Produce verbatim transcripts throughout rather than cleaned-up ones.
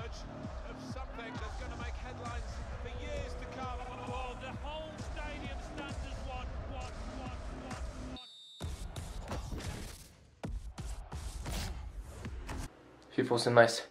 FIFA осемнайсет.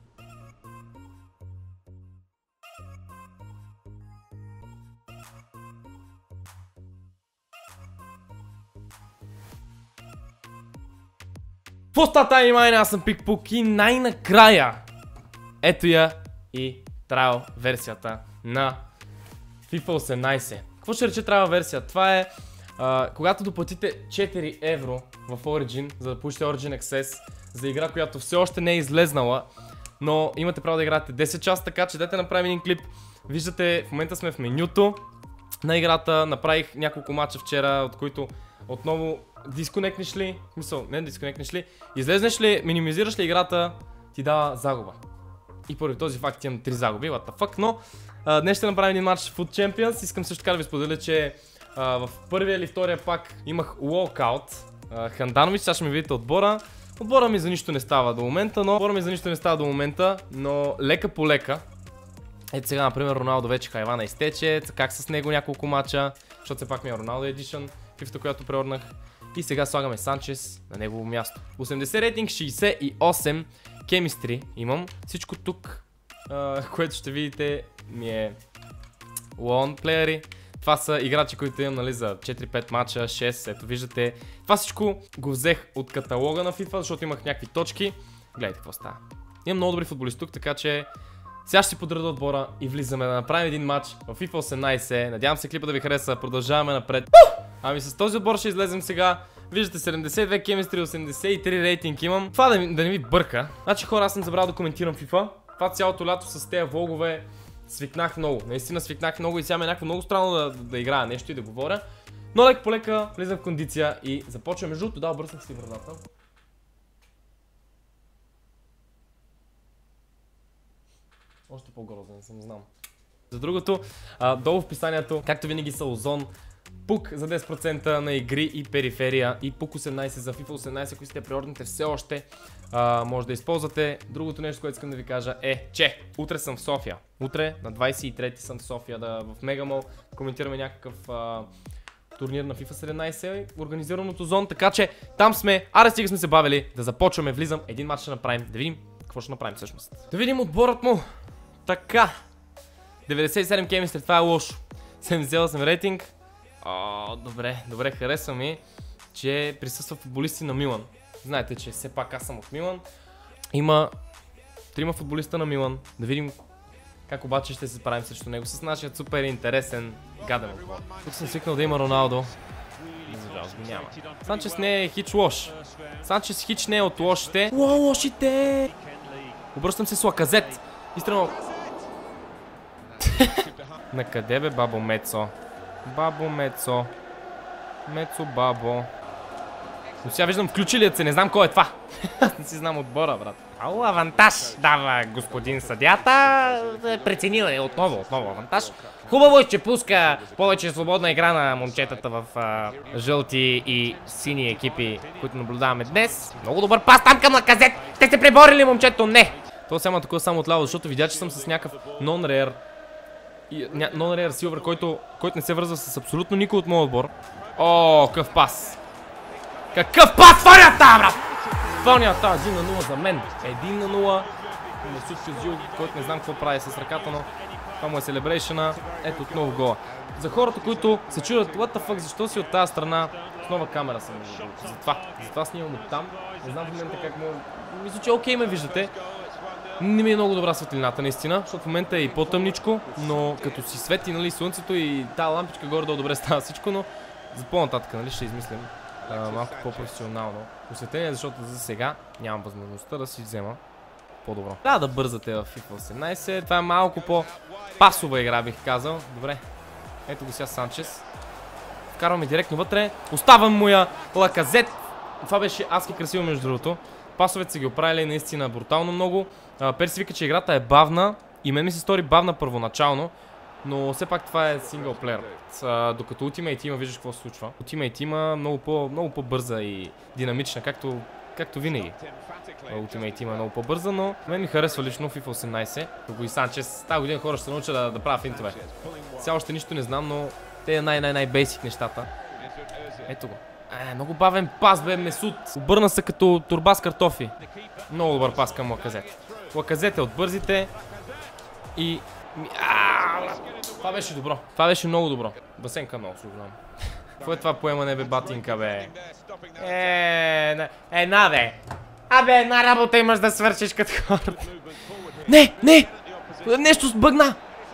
Какво става, внимание, аз съм Пикпук и най-накрая ето я и трайл версията на FIFA осемнайсет. Какво ще рече трайл версия? Това е а, когато доплатите четири евро в Origin, за да получите Origin Access за игра, която все още не е излезнала, но имате право да играете десет часа, така че дайте направим един клип. Виждате, в момента сме в менюто на играта, направих няколко мача вчера, от които отново дисконектнеш ли, мисъл, не дисконектнеш ли, излезнеш ли, минимизираш ли играта, ти дава загуба. И поради този факт имам три загуби, what the fuck, но а, днес ще направим един матч в Foot Champions. Искам също така да ви споделя, че а, в първия или втория пак имах walkout, Ханданович, сега ще ми видите отбора. Отбора ми за нищо не става до момента, но отбора ми за нищо не става до момента, но лека по лека. Ето сега, например, Роналдо вече хайвана изтече, как с него няколко мача, защото все пак ми е Роналдо Edition, фифата, която преорнах. И сега слагаме Санчес на негово място. осемдесет рейтинг, шейсет и осем Chemistry имам. Всичко тук, uh, което ще видите, ми е лон плеери. Това са играчи, които имам, нали, за четири-пет мача, шест, ето виждате. Това всичко го взех от каталога на FIFA, защото имах някакви точки. Гледайте какво става. Имам много добри футболисти тук, така че сега ще си подреда отбора и влизаме да направим един матч в FIFA осемнайсет. Надявам се клипа да ви хареса, продължаваме напред. Ами с този отбор ще излезем сега. Виждате, седемдесет и две Chemistry, осемдесет и три рейтинг имам. Това да, да не ви бърка. Значи хора, аз съм забрал да коментирам FIFA. Това цялото лято с тези влогове свикнах много. Наистина свикнах много и сега ме е някакво много странно да, да играя нещо и да говоря. Но лека по лека влизам в кондиция и започвам. Между другото, да, обръснах си вратата. Още по-грозен съм, знам. За другото, а, долу в описанието, както винаги са Озон, Пук за десет процента на игри и периферия и Пук осемнайсет за FIFA осемнайсет, ако сте преордните все още, а, може да използвате. Другото нещо, което искам да ви кажа е, че утре съм в София. Утре на двайсет и трети съм в София, да, в Мегамол коментираме някакъв а, турнир на FIFA седемнайсет, организиран от Озон, така че там сме, аре стига сме се бавили, да започваме, влизам, един матч ще направим, да видим какво ще направим всъщност. Да видим отборът му. Така, деветдесет и седем Chemistry, това е лошо. седемдесет и осем рейтинг. О, добре, добре, харесва ми, че присъства футболисти на Милан. Знаете, че все пак аз съм от Милан. Има трима футболиста на Милан. Да видим как обаче ще се справим срещу него с нашия супер интересен гаден отбор. Тук съм свикнал да има Роналдо. За жалост го няма. Санчес не е хич лош. Санчес хич не е от лошите. Уа, лошите! Обръщам се с Лаказет. Изтръгнал. Накъде бе, бабо Мецо? Бабо Мецо. Мецо бабо. Но сега виждам включилият се, не знам кой е това. Не си знам отбора, брат. Ало, авантаж дава господин съдията. Преценил е отново, отново авантаж. Хубаво е, че пуска повече свободна игра на момчетата в а, жълти и сини екипи, които наблюдаваме днес. Много добър пас там към Лаказет. Те се преборили, момчето, не. Това само такова само отляво, защото видя, че съм с някакъв non-rare non-rare silver, който, който не се връзва с абсолютно никой от моят отбор. О, какъв пас! Какъв пас! Фонята, брат! Фонята, един на нула за мен. един на нула. Масут Казил, който не знам какво прави с ръката, но това му е селебрейшъна. Ето отново гола. За хората, които се чудят, what the fuck, защо си от тази страна, с нова камера съм. Затова, затова снимам от там. Не знам в момента как му... Мисля, че окей ме виждате. Не ми е много добра светлината, наистина, защото в момента е и по-тъмничко, но като си свети, нали, слънцето и тази лампичка горе-долу добре става всичко, но за по-нататък, нали, ще измислим а, малко по-професионално осветление, защото за сега нямам възможността да си взема по-добро. Трябва да бързате в FIFA осемнайсет, това е малко по-пасова игра, бих казал. Добре, ето го сега Санчес. Вкарваме директно вътре, оставам му я Лаказет. Това беше адски красиво, между другото. Пасовете са ги оправили наистина брутално много. Перси вика, че играта е бавна и мен ми се стори бавна първоначално, но все пак това е синглплеер. Докато Ultimate Team виждаш какво се случва. Ultimate Team много по, много по-бърза и динамична, както както винаги. Ultimate има много по-бърза, но мен ми харесва лично FIFA осемнайсет. Тук и Санчес, тази година хора ще се науча да, да правя финтове. Сега още нищо не знам, но те е най-най-най-бейсик нещата. Ето го. Е, много бавен пас, бе, Месут. Обърна се като турба с картофи. Много добър пас към Лаказет. Лаказет е от бързите. И... Това беше добро. Това беше много добро. Басенка много служвам. Какво е това поемане, бе, батинка, бе? Е, е, на, бе. Абе, една работа имаш да свършиш като хората. Не, не! Нещо сбъгна!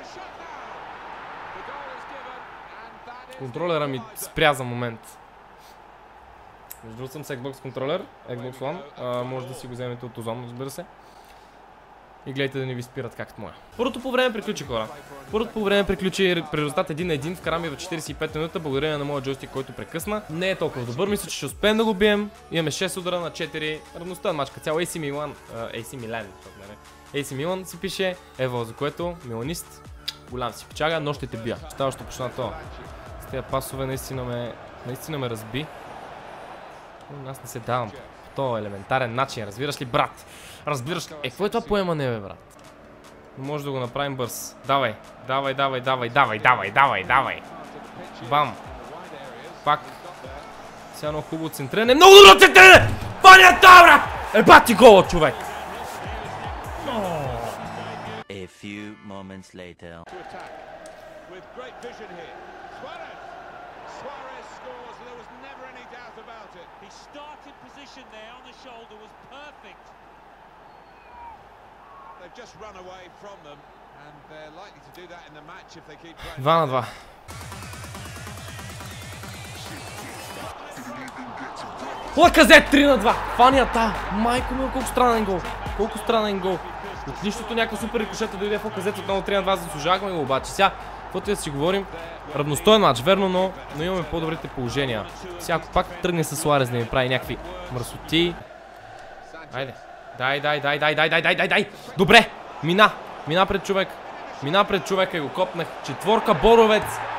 Контролера ми спря за момент. Между другото съм с Xbox контролер, Xbox One. А, може да си го вземете от Озон, разбира се. И гледайте да не ви спират както моя. Първото по време приключи, хора. Първото по време приключи при резултат един на един. Вкараме в четиридесет и пета минута, благодарение на моя джойстик, който прекъсна. Не е толкова добър, мисля, че ще успеем да го бием. Имаме шест удара на четири. Равността на мачка. Цяло Ей Си Милан. Ей Си Милан. Ей Си Милан си пише. Ево, за което Миланист. Голям си печага, но ще те бия. Става ще почна това. С тези пасове наистина ме, наистина ме разби. Но аз не се давам по този елементарен начин. Разбираш ли, брат? Разбираш ли? Е, какво е това поемане, бе, брат? Може да го направим бърз. Давай, давай, давай, давай, давай, давай, давай, давай. Бам. Пак. Сега много хубаво центриране. Много добро центриране! Паня та, брат! Е, бати гола, човек! A few moments later. Suarez scores, and there was never any doubt about it. His starting position there on the shoulder was perfect. They've just run away from them, and they're likely to do that in the match if they keep playing. два на два. Лаказет три на два. Фанията. Майко ми, колко странен гол. Колко странен гол. От нищото някаква супер рикошета дойде в Лаказет отново три на два. Заслужавахме го обаче. Сега, каквото да си говорим, равностоен матч, верно, но, но имаме по-добрите положения. Сега, ако пак тръгне с Суарес да ми прави някакви мръсоти. Айде. Дай, дай, дай, дай, дай, дай, дай, дай, дай. Добре. Мина. Мина пред човек. Мина пред човека и го копнах. Четворка Боровец.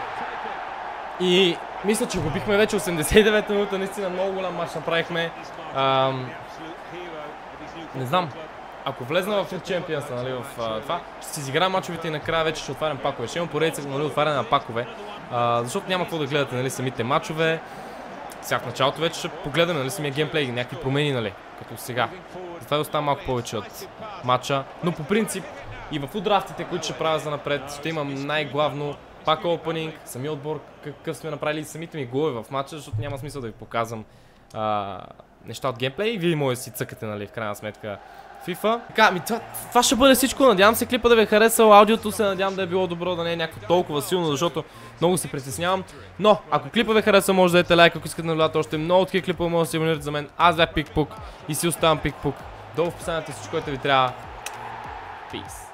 И мисля, че го бихме вече осемдесет и девета минута. Наистина много голям матч направихме. Ам... Не знам. Ако влезна в Champions, нали, в а, това, ще си изиграя мачовете и накрая вече ще отварям пакове. Ще имам поредица, нали, отваряне на пакове, а, защото няма какво да гледате, нали, самите мачове. Сега в началото вече ще погледаме, нали, самия геймплей, някакви промени, нали, като сега. Затова да оставам малко повече от матча, но по принцип и в удрафтите, които ще правя за напред, ще имам най-главно пак опенинг, самия отбор, какъв сме направили самите ми голове в матча, защото няма смисъл да ви показвам а, неща от геймплей и вие може да си цъкате, нали, в крайна сметка FIFA. Така, ми това, това ще бъде всичко. Надявам се клипа да ви е харесал. Аудиото се надявам да е било добро, да не е някакво толкова силно, защото много се притеснявам. Но, ако клипа ви е харесал, може да дадете лайк, ако искате да наблюдавате още много такива клипа, може да се абонирате за мен. Аз бях Пикпук и си оставам Пикпук. Долу в описанието всичко, което ви трябва. Peace.